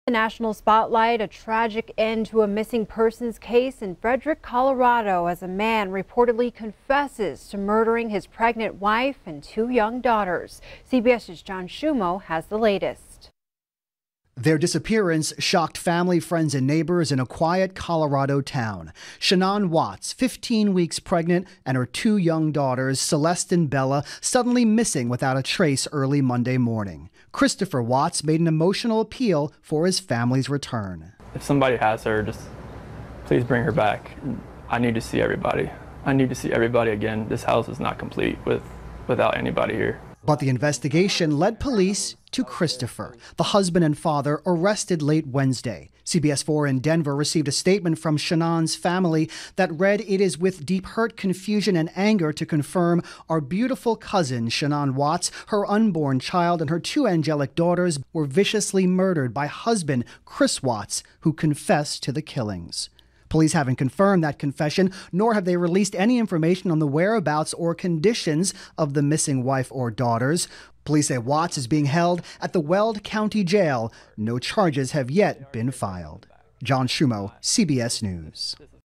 The national spotlight, a tragic end to a missing persons case in Frederick, Colorado, as a man reportedly confesses to murdering his pregnant wife and two young daughters. CBS's John Schumo has the latest. Their disappearance shocked family, friends, and neighbors in a quiet Colorado town. Shannon Watts, 15 weeks pregnant, and her two young daughters, Celeste and Bella, suddenly missing without a trace early Monday morning. Christopher Watts made an emotional appeal for his family's return. If somebody has her, just please bring her back. I need to see everybody. I need to see everybody again. This house is not complete without anybody here. But the investigation led police to Christopher, the husband and father, arrested late Wednesday. CBS 4 in Denver received a statement from Shannon's family that read, "It is with deep hurt, confusion, and anger to confirm our beautiful cousin, Shannon Watts, her unborn child, and her two angelic daughters were viciously murdered by husband Chris Watts, who confessed to the killings." Police haven't confirmed that confession, nor have they released any information on the whereabouts or conditions of the missing wife or daughters. Police say Watts is being held at the Weld County Jail. No charges have yet been filed. John Schumo, CBS News.